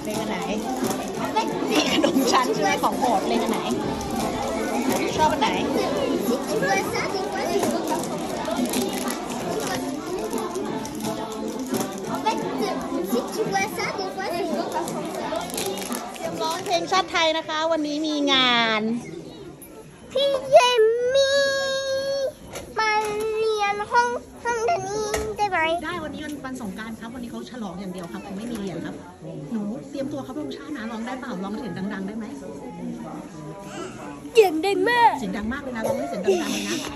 เลขอันไหนนี่ขนมชั้นใช่ไหมของโปรดเลขอันไหนชอบอันไหนร้องเพลงชาติไทยนะคะวันนี้มีงานพี่เจมี่มาเรียนห้องนี้ได้ไหมได้วันนี้วันสงกรานต์ครับวันนี้เขาฉลองอย่างเดียวครับเขาไม่มีเรียนครับหนูเตรียมตัวครับลงชาตินะร้องได้เปล่าร้องเสียงดังๆได้ไหมเสียงดังมากเสียงดังมากเลยนะร้องให้เสียงดังๆเลยนะ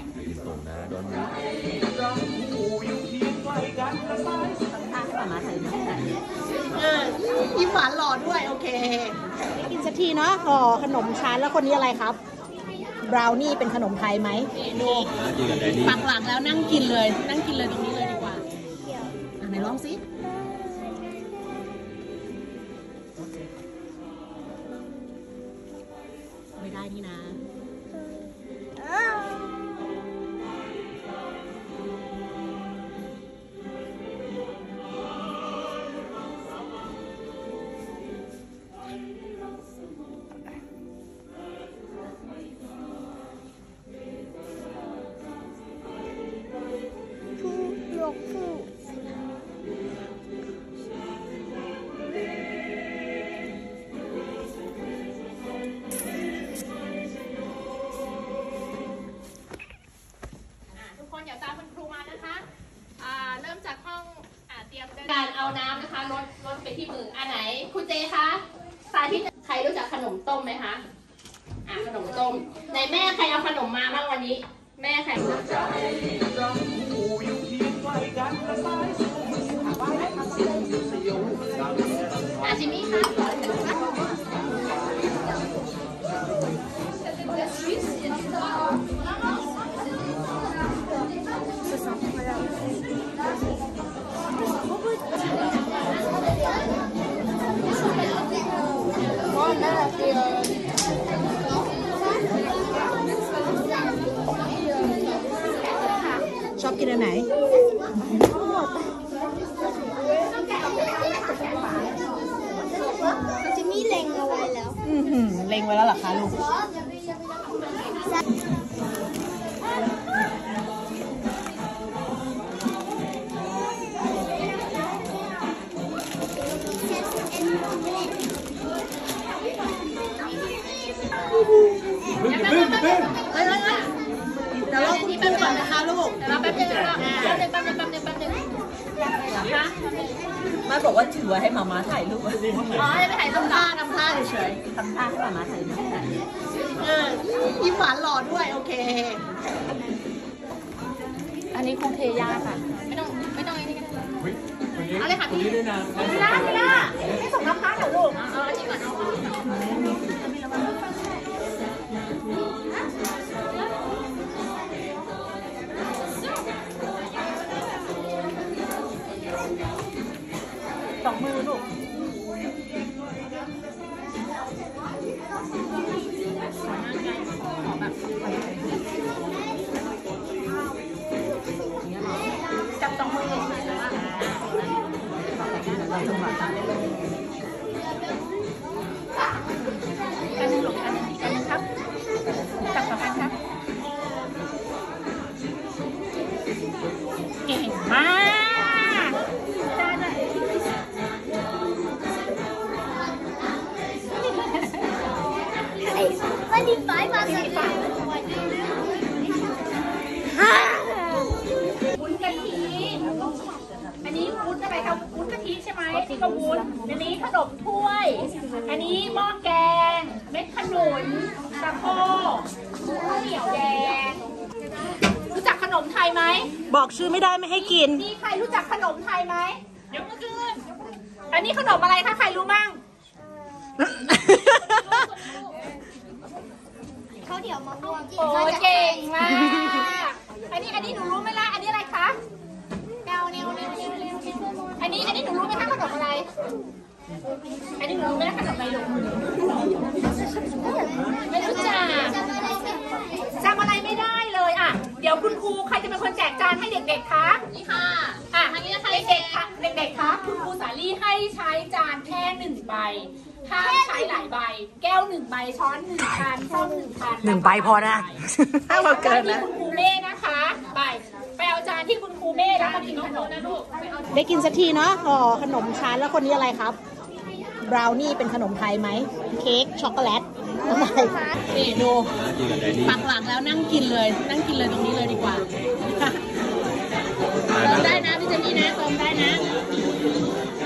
ยิ้มหวานหล่อด้วยโอเคได้กินสักทีเนาะห่อขนมชั้นแล้วคนนี้อะไรครับบราวนี่เป็นขนมไทยไหมดูปักหลังแล้วนั่งกินเลยตรงนี้เลยดีกว่าไหนลองสิไม่ได้นี่นะการเอาน้ำนะคะลดไปที่มืออันไหนคุณเจคะสาธิตใครรู้จักขนมต้มไหมคะขนมต้มในแม่ใครเอาขนมมาบ้างวันนี้แม่ใครจิมมี่คะชอบกินอันไหนจะมีเล็งเอาไว้แล้วเล็งไว้แล้วเหรอคะลูกเดี๋ยวเราคุณครูก่อนนะคะลูกเราแป๊บนึงนะคะแม่บอกว่าถือไว้ให้มาม่าถ่ายรูปจะไปถ่ายต้มตาทำท่าเฉยทำท่าให้มาม่าถ่ายรูปยิ้มหวานหล่อด้วยโอเคอันนี้คงเทยาค่ะไม่ต้องอันนี้ก็ได้เอาเลยค่ะพี่ทีละไม่ส่งน้ำค้างเหรอลูกเอาอันนี้ก่อนเอาสองมือลูกจับสองมือเลยเราจังหวะกันหนึ่งลูกกันหนึ่งครับจับต่อกันครับเก่งมากวันที่5มาเลยวุ้นกะทิอันนี้วุ้นอะไรคะวุ้นกะทิใช่ไหมนี่ก็วุ้นอันนี้ขนมถ้วยอันนี้หม้อแกงเม็ดขนุนตะโพกข้าวเหนียวแดงรู้จักขนมไทยไหมบอกชื่อไม่ได้ไม่ให้กินมีใครรู้จักขนมไทยไหมยกมือขึ้นอันนี้ขนมอะไรคะใครรู้มั่งข้าวเหนียวมะม่วงโอ้เก่งมากอันนี้หนูรู้ไหมล่ะอันนี้อะไรคะแนวอันนี้หนูรู้ไหมคะขนมอะไรอันนี้หนูรู้ไหมขนมอะไรลูกไม่รู้จักจำอะไรไม่ได้เลยอ่ะเดี๋ยวคุณครูใครจะเป็นคนแจกจานให้เด็กๆคะนี่ค่ะทางนี้นะคะเด็กๆคะคุณครูสาลี่ให้ใช้จานแค่1 ใบห้ามใช้หลายใบ แก้ว1 ใบช้อน1 คันส้อม1 คัน 1 ใบพอนะถ้ามาเกินที่นะคุณครูเม่นะคะไปเอาจานที่คุณครูเม่แล้วมากินขนมนะลูกได้กินสักทีเนาะห่อขนมชั้นแล้วคนนี้อะไรครับ บราวนี่เป็นขนมไทยไหม เค้กช็อกโกแลตทำไมนี่ดูปักหลังแล้วนั่งกินเลย นั่งกินเลยตรงนี้เลยดีกว่าเติมได้นะพี่เจนนี่นะเติมได้นะ